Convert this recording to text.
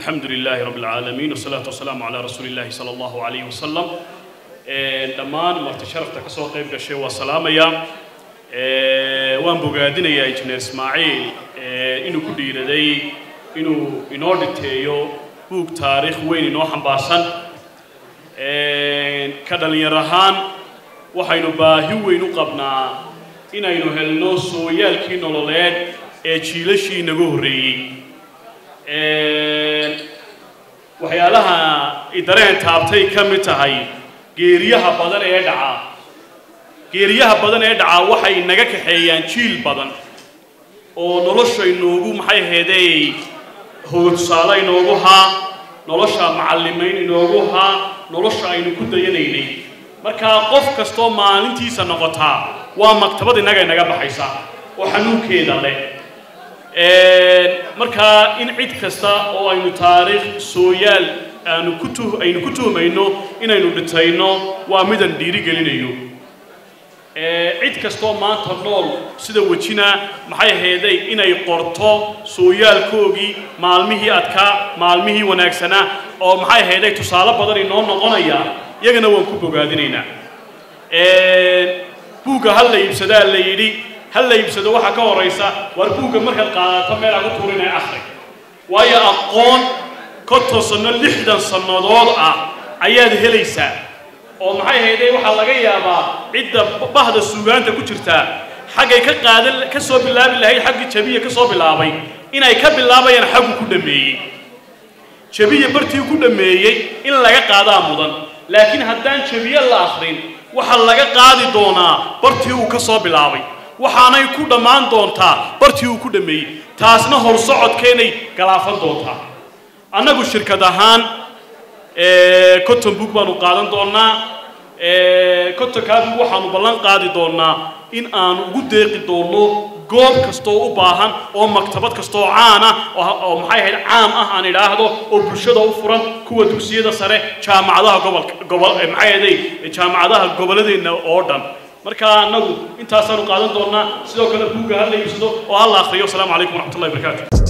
الحمد لله رب العالمين والصلاة والسلام على رسول الله صلى الله عليه وسلم. دمان مرتشرفت كسو قيب قشي والسلام يا وان بوغادين يا إنجنير إسماعيل إنو كدير دي إنو إنوردتيو بوك تاريخ وين إنو حنباسان كدل يرهان وحينو باهي وينو قبنا إنو هلنو سويال كينو لولاد جيلشي نغوري waxyaalaha idareen taabtay kamid tahay geeriyaha badan ee dhaca waxay naga kaxeeyaan jiil badan oo nolosha inoogu maxay heeday hoosaala inoogu haa nolosha macallimiin inoogu haa nolosha aynu ku dayanaynay marka qof kasto maalintiisa noqota waa maktabad inaga baxaysa oo xanuunkeeda leh marka in cid kasta oo aynu taariikh sooyaal aynu ku tuhmayno inaynu dhintayno waa midan dhiiri gelinayo cid kasta oo maanta nool sida wajina maxay heeday inay qorto sooyaalkoogii maalmihii adka maalmihii wanaagsana oo maxay heeday tusaale badan inoo noqonaya iyagana waan ku bogaadinaynaa buuga hal la iibsadaa la yidhi هل يبسد واحد كوريسا وربوك مركز قاعدة ميلا كتورين أخرج ويا أقون كتر سنة لحدا سنة ضوء عياد هليسا ومحي هيدي وحلاقي يا با عدة بعض السجان تكترتا حاجة كقادل كسب الله بالله هي حاجة شبيه كسب الله بي إن يكب الله بي ينحب كل مي شبيه برتي كل مي إن لا يقعد مضن لكن هدان شبيه الآخرين وحلاقي قاعد دونا برتي وكسب الله بي waxaanay ku dhamaan doontaa bartii uu ku dhameeyay taasna hor socodkeenay galaafan doontaa annagu shirkad ahaan cotton book baanu qaadan doonaa cotton book waxaanu ballan qaadi doonaa in aan ugu deeqi doono goob kasto u baahan oo maktabad kasto caan ah oo maxay ahayd caam ah aan ilaahdo oo bulshada u furan kuwa dugsiyada sare jaamacadaha maxay ahayd jaamacadaha goboleedna oo dhan marka anagu intaas aanu qaadan doonaa sidoo kale buuga hal la iibsado oo Allah akhriyo. Assalamu alaykum wa rahmatullahi wa barakatuh.